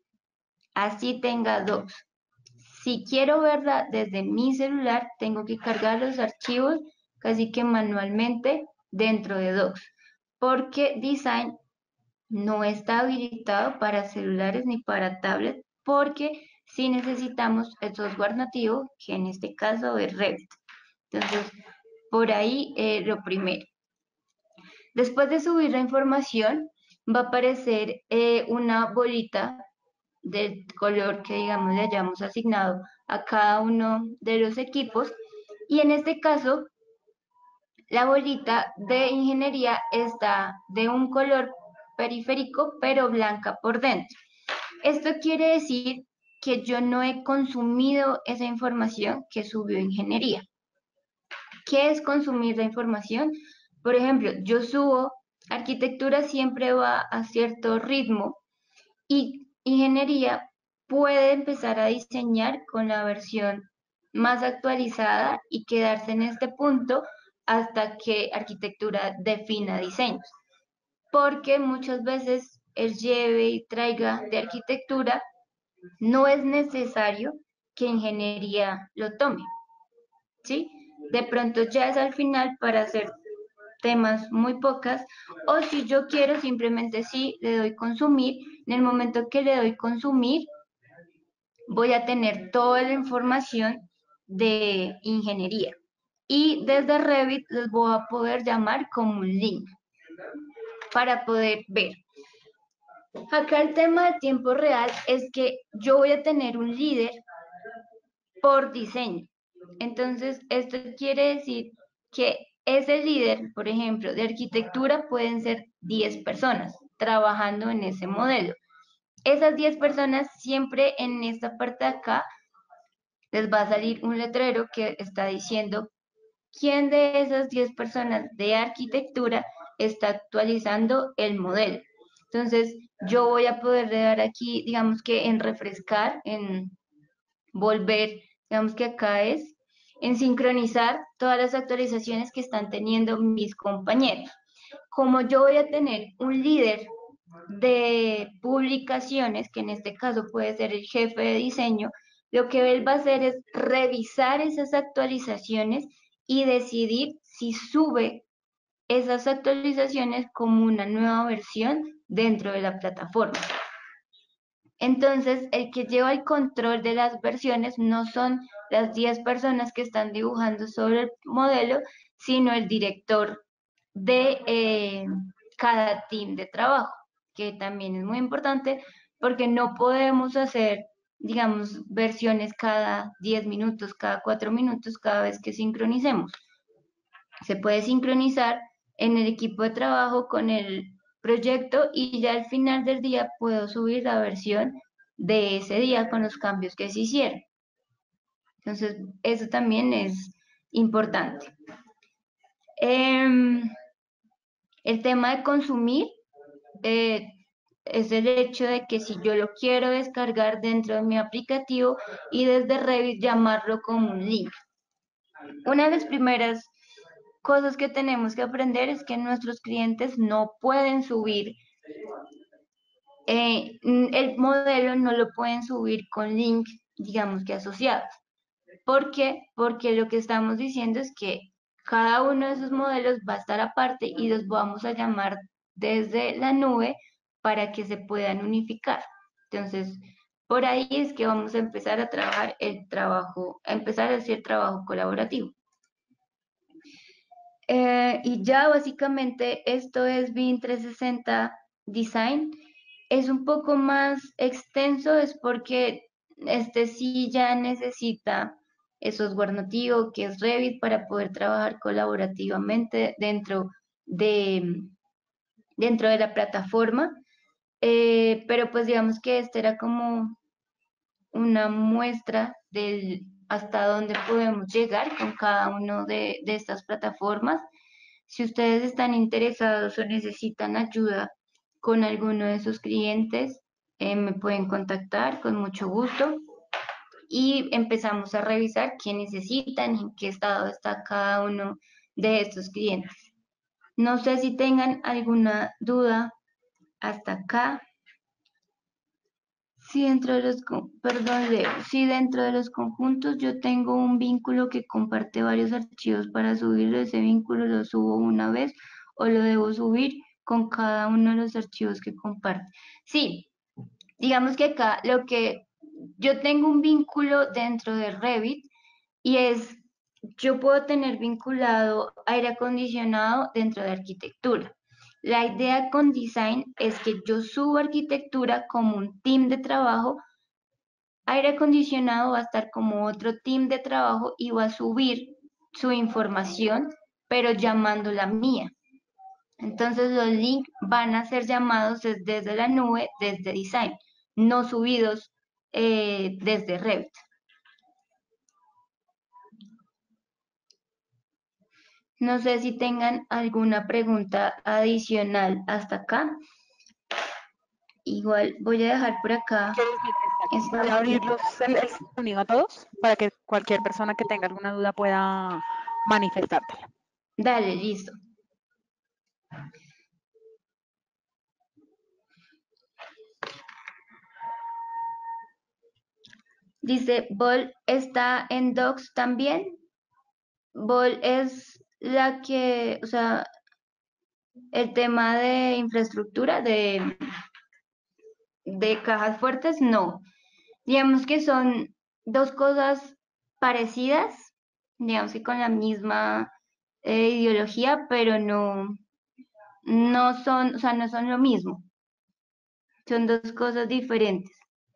Así tenga Docs. Si quiero verla desde mi celular, tengo que cargar los archivos casi que manualmente dentro de Docs, porque Design no está habilitado para celulares ni para tablets, porque sí necesitamos el software nativo, que en este caso es Revit. Entonces, por ahí lo primero. Después de subir la información, va a aparecer una bolita del color que, digamos, le hayamos asignado a cada uno de los equipos. Y en este caso, la bolita de ingeniería está de un color periférico, pero blanca por dentro. Esto quiere decir que yo no he consumido esa información que subió ingeniería. ¿Qué es consumir la información? Por ejemplo, yo subo, arquitectura siempre va a cierto ritmo y ingeniería puede empezar a diseñar con la versión más actualizada y quedarse en este punto hasta que arquitectura defina diseños. Porque muchas veces el lleve y traiga de arquitectura no es necesario que ingeniería lo tome, ¿sí? De pronto ya es al final para hacer temas muy pocas, o si yo quiero simplemente sí le doy consumir. En el momento que le doy consumir, voy a tener toda la información de ingeniería. Y desde Revit les voy a poder llamar como un link para poder ver. Acá el tema de tiempo real es que yo voy a tener un líder por diseño. Entonces, esto quiere decir que ese líder, por ejemplo, de arquitectura pueden ser 10 personas trabajando en ese modelo. Esas 10 personas siempre en esta parte de acá les va a salir un letrero que está diciendo quién de esas 10 personas de arquitectura está actualizando el modelo. Entonces, yo voy a poder dar aquí, digamos que en refrescar, en volver, digamos que acá es, en sincronizar todas las actualizaciones que están teniendo mis compañeros. Como yo voy a tener un líder de publicaciones, que en este caso puede ser el jefe de diseño, lo que él va a hacer es revisar esas actualizaciones y decidir si sube esas actualizaciones como una nueva versión dentro de la plataforma. Entonces, el que lleva el control de las versiones no son las 10 personas que están dibujando sobre el modelo, sino el director de cada team de trabajo, que también es muy importante porque no podemos hacer, digamos, versiones cada 10 minutos, cada 4 minutos, cada vez que sincronicemos. Se puede sincronizar en el equipo de trabajo con el proyecto y ya al final del día puedo subir la versión de ese día con los cambios que se hicieron. Entonces, eso también es importante. El tema de consumir es el hecho de que si yo lo quiero descargar dentro de mi aplicativo y desde Revit llamarlo como un link. Una de las primeras cosas que tenemos que aprender es que nuestros clientes no pueden subir el modelo no lo pueden subir con link, digamos que asociados. ¿Por qué? Porque lo que estamos diciendo es que cada uno de esos modelos va a estar aparte y los vamos a llamar desde la nube para que se puedan unificar. Entonces, por ahí es que vamos a empezar a trabajar el trabajo, a empezar a hacer trabajo colaborativo. Y ya básicamente esto es BIM 360 Design. Es un poco más extenso, es porque este sí ya necesita software nativo, que es Revit, para poder trabajar colaborativamente dentro de la plataforma. Pero pues digamos que este era como una muestra del hasta dónde podemos llegar con cada uno de estas plataformas. Si ustedes están interesados o necesitan ayuda con alguno de sus clientes, me pueden contactar con mucho gusto y empezamos a revisar qué necesitan, en qué estado está cada uno de estos clientes. No sé si tengan alguna duda hasta acá. Si dentro de los conjuntos yo tengo un vínculo que comparte varios archivos para subirlo, ese vínculo lo subo una vez o lo debo subir con cada uno de los archivos que comparte. Sí, digamos que acá yo tengo un vínculo dentro de Revit y yo puedo tener vinculado aire acondicionado dentro de arquitectura. La idea con design es que yo subo arquitectura como un team de trabajo, aire acondicionado va a estar como otro team de trabajo y va a subir su información, pero llamando la mía. Entonces los links van a ser llamados desde la nube, desde design, no subidos desde Revit. No sé si tengan alguna pregunta adicional hasta acá. Igual voy a dejar por acá Exacto. Voy a espacio. abrirlos el sonido a todos para que cualquier persona que tenga alguna duda pueda manifestártela. Dale, listo. Dice, Vol está en Docs también. Vol es la que, o sea, el tema de infraestructura, de cajas fuertes, no. Digamos que son dos cosas parecidas, digamos que con la misma ideología, pero no son, o sea, no son lo mismo. Son dos cosas diferentes.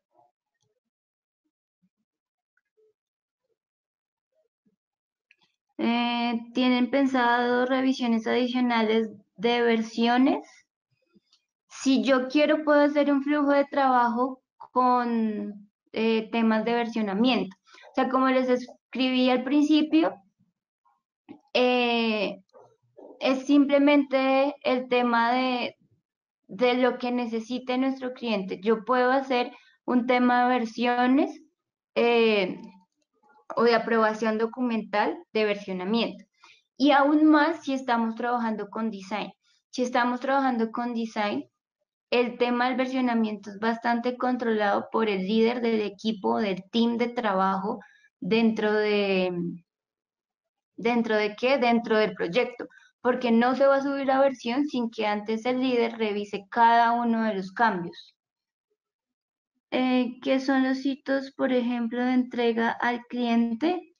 ¿Tienen pensado revisiones adicionales de versiones? Si yo quiero, puedo hacer un flujo de trabajo con temas de versionamiento. O sea, como les escribí al principio, eh, es simplemente el tema de lo que necesite nuestro cliente. Yo puedo hacer un tema de versiones eh, o de aprobación documental de versionamiento. Y aún más si estamos trabajando con design. Si estamos trabajando con design, el tema del versionamiento es bastante controlado por el líder del equipo, del team de trabajo dentro ¿dentro de qué? Dentro del proyecto, porque no se va a subir la versión sin que antes el líder revise cada uno de los cambios. ¿Qué son los hitos, por ejemplo, de entrega al cliente?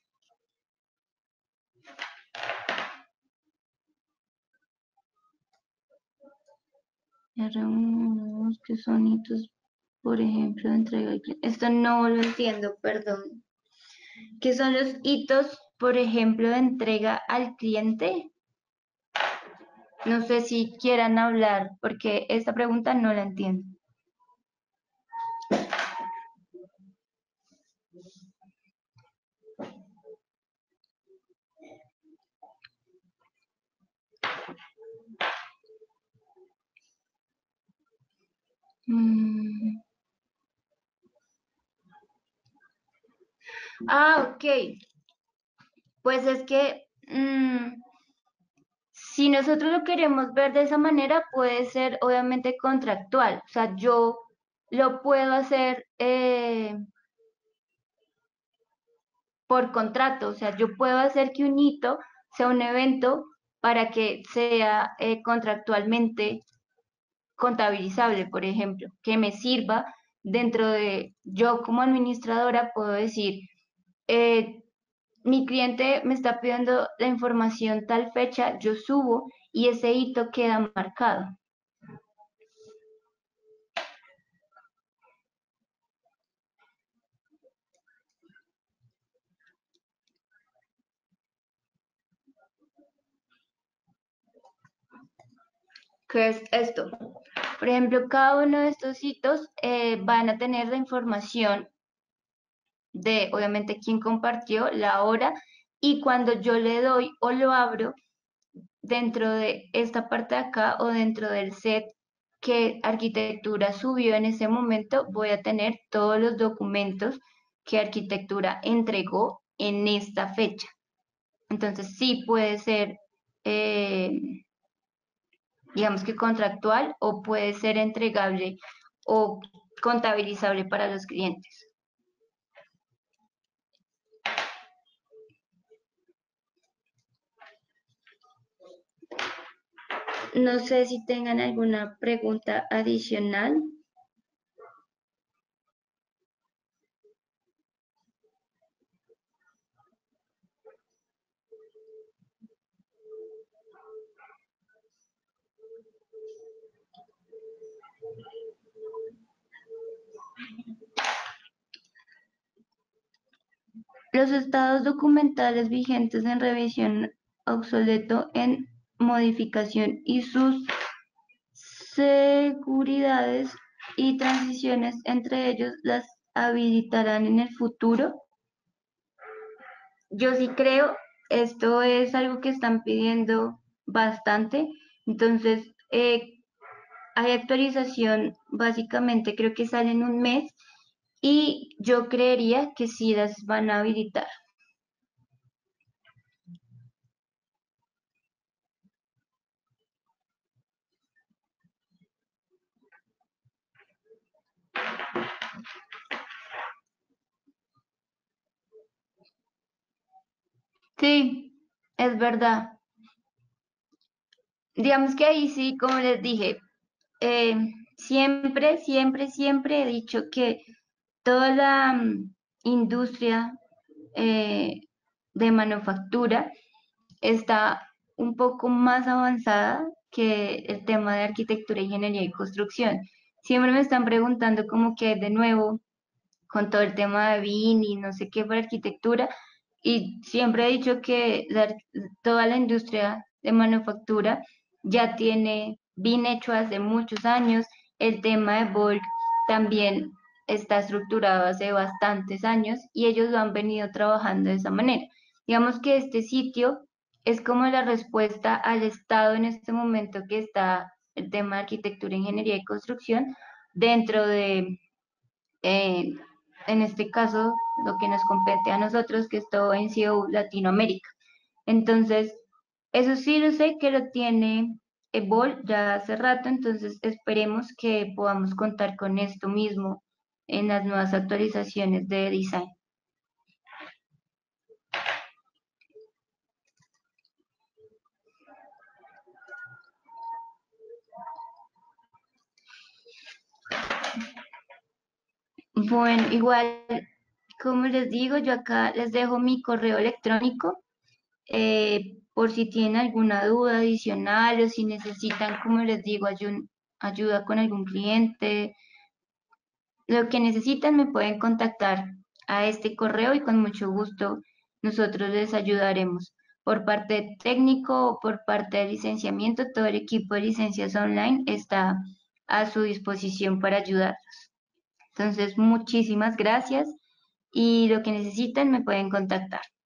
¿Qué son hitos, por ejemplo, de entrega al cliente? Esto no lo entiendo, perdón. ¿Qué son los hitos, por ejemplo, de entrega al cliente? No sé si quieran hablar, porque esta pregunta no la entiendo. Mm. Ok. Pues es que Si nosotros lo queremos ver de esa manera, puede ser obviamente contractual. O sea, yo lo puedo hacer por contrato. O sea, yo puedo hacer que un hito sea un evento para que sea contractualmente contabilizable, por ejemplo, que me sirva dentro de, yo como administradora puedo decir, eh, mi cliente me está pidiendo la información tal fecha, yo subo y ese hito queda marcado. ¿Qué es esto? Por ejemplo, cada uno de estos hitos van a tener la información de, obviamente, quién compartió, la hora, y cuando yo le doy o lo abro dentro de esta parte de acá o dentro del set que arquitectura subió en ese momento, voy a tener todos los documentos que arquitectura entregó en esta fecha. Entonces sí puede ser, digamos que contractual, o puede ser entregable o contabilizable para los clientes. No sé si tengan alguna pregunta adicional. Los estados documentales vigentes en revisión, obsoleto en modificación y sus seguridades y transiciones entre ellos las habilitarán en el futuro. Yo sí creo, esto es algo que están pidiendo bastante, entonces hay actualización, básicamente creo que sale en un mes y yo creería que sí las van a habilitar. Sí, es verdad. Digamos que ahí sí, como les dije, eh, siempre he dicho que toda la industria eh, de manufactura está un poco más avanzada que el tema de arquitectura, ingeniería y construcción. Siempre me están preguntando como que de nuevo con todo el tema de BIM y no sé qué para arquitectura, y siempre he dicho que toda la industria de manufactura ya tiene BIM hecho hace muchos años, el tema de Volk también está estructurado hace bastantes años y ellos lo han venido trabajando de esa manera. Digamos que este sitio es como la respuesta al estado en este momento que está el tema de arquitectura, ingeniería y construcción dentro de eh, en este caso, lo que nos compete a nosotros, que es todo en NCO Latinoamérica. Entonces, eso sí lo sé que lo tiene Evol ya hace rato, entonces esperemos que podamos contar con esto mismo en las nuevas actualizaciones de design. Bueno, igual, como les digo, yo acá les dejo mi correo electrónico por si tienen alguna duda adicional o si necesitan, como les digo, ayuda con algún cliente, lo que necesitan me pueden contactar a este correo y con mucho gusto nosotros les ayudaremos. Por parte técnico o por parte de licenciamiento, todo el equipo de licencias online está a su disposición para ayudarlos. Entonces, muchísimas gracias y lo que necesiten me pueden contactar.